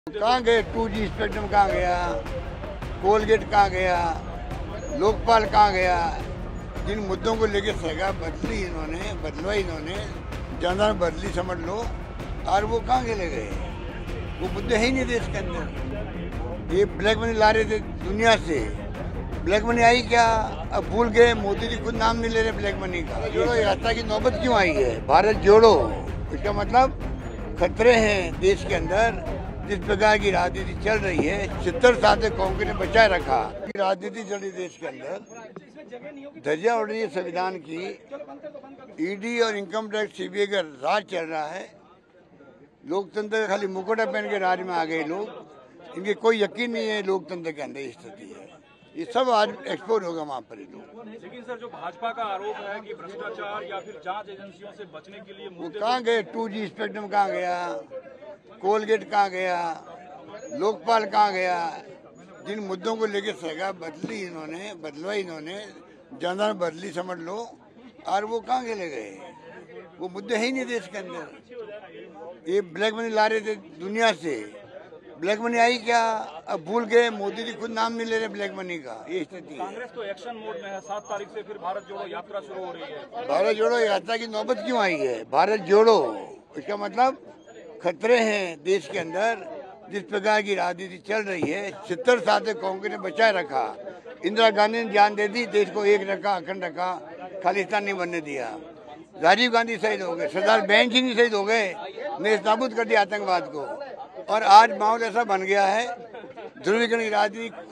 कहाँ गए 2G spectrum, कहाँ गया कोलगेट, कहाँ गया लोकपाल, कहाँ गया। जिन मुद्दों को लेकर सरकार बदलवाई इन्होंने जनता बदली समझ लो, और वो कहाँ के ले गए। वो मुद्दे है ही नहीं देश के अंदर। ये ब्लैक मनी ला रहे थे दुनिया से, ब्लैक मनी आई क्या, अब भूल गए। मोदी जी खुद नाम नहीं ले रहे ब्लैक मनी का। जोड़ो यात्रा की नौबत क्यों आई है, भारत जोड़ो, इसका मतलब खतरे हैं देश के अंदर। जिस प्रकार की राजनीति चल रही है, 70 साल से कांग्रेस ने बचाए रखा। राजनीति चल रही देश के अंदर, धज्जियां उड़ रही है संविधान की। ईडी और इनकम टैक्स सीबीआई का राज चल रहा है। लोकतंत्र का खाली मुकुटा पहन के राज में आ गए लोग। इनके कोई यकीन नहीं है लोकतंत्र के अंदर स्थिति है। ये सब आज एक्सपोज होगा वहाँ पर। लेकिन सर, जो भाजपा का आरोप है कि भ्रष्टाचार या फिर जांच एजेंसियों से बचने के लिए वो कहाँ गए 2G स्पेक्ट्रम, कहाँ गया कोलगेट, कहाँ गया लोकपाल, कहाँ गया। जिन मुद्दों को लेकर सरकार बदलवाई इन्होंने जनता बदली समझ लो, और वो कहाँ के ले गए। वो मुद्दे है ही नहीं देश के अंदर। ये ब्लैक मनी ला रहे थे दुनिया से, ब्लैक मनी आई क्या, अब भूल गए। मोदी जी खुद नाम नहीं ले रहे ब्लैक मनी का। ये स्थिति है। कांग्रेस तो एक्शन मोड में है। 7 तारीख से फिर भारत जोड़ो यात्रा शुरू हो रही है। भारत जोड़ो यात्रा की नौबत क्यों आई है, भारत जोड़ो, इसका मतलब खतरे हैं देश के अंदर। जिस प्रकार की राजनीति चल रही है, 70 साल से कांग्रेस ने बचाए रखा। इंदिरा गांधी ने जान दे दी, देश को एक रखा, अखंड रखा, खालिस्तान नहीं बनने दिया। राजीव गांधी शहीद हो गए, सरदार बहन सिंह शहीद हो गए, नेस्तनाबूद कर दिया आतंकवाद को। और आज माहौल ऐसा बन गया है, ध्रुवीकरण की राजनीति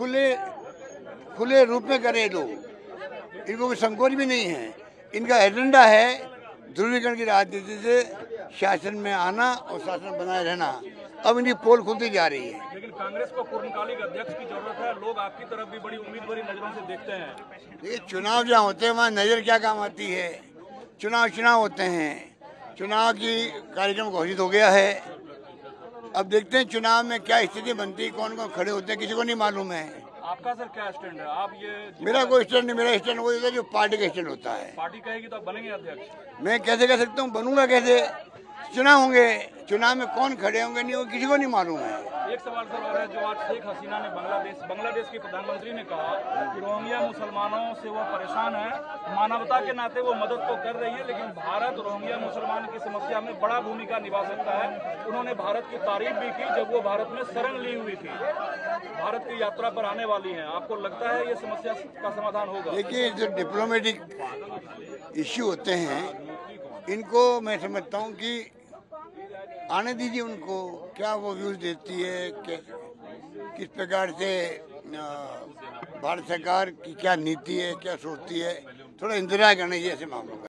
खुले रूप में करे लोग। इनको कोई संकोच भी नहीं है। इनका एजेंडा है ध्रुवीकरण की राजनीति से शासन में आना और शासन बनाए रहना। अब इनकी पोल खुलती जा रही है। लेकिन कांग्रेस को पूर्णकालिक अध्यक्ष की जरूरत है। लोग आपकी तरफ भी बड़ी उम्मीद भरी नजरों से देखते हैं। देखिए, चुनाव जहाँ होते हैं वहाँ नजर क्या काम आती है। चुनाव होते हैं, चुनाव की कार्यक्रम घोषित हो गया है। अब देखते हैं चुनाव में क्या स्थिति बनती है, कौन कौन खड़े होते हैं, किसी को नहीं मालूम है। आपका सर क्या स्टैंड है? आप ये मेरा कोई स्टैंड नहीं, मेरा स्टैंड वही होता है जो पार्टी का स्टैंड होता है। पार्टी कहेगी तो आप बनेंगे अध्यक्ष? मैं कैसे कह सकता हूँ, बनूंगा कैसे। चुनाव होंगे, चुनाव में कौन खड़े होंगे नहीं होंगे किसी को नहीं मालूम है। एक सवाल सर और है, जो आज शेख हसीना ने बांग्लादेश की प्रधानमंत्री ने कहा कि रोहिंग्या मुसलमानों से वो परेशान है, मानवता के नाते वो मदद तो कर रही है, लेकिन भारत रोहिंग्या मुसलमान की समस्या में बड़ा भूमिका निभा सकता है। उन्होंने भारत की तारीफ भी की जब वो भारत में शरण ली हुई थी। भारत की यात्रा पर आने वाली है, आपको लगता है ये समस्या का समाधान होगा? देखिए, जो डिप्लोमेटिक इश्यू होते हैं, इनको मैं समझता हूँ कि आने दीजिए उनको। क्या वो व्यूज देती है, किस प्रकार से भारत सरकार की क्या नीति है, क्या सोचती है, थोड़ा इंतजार करना चाहिए ऐसे मामलों का।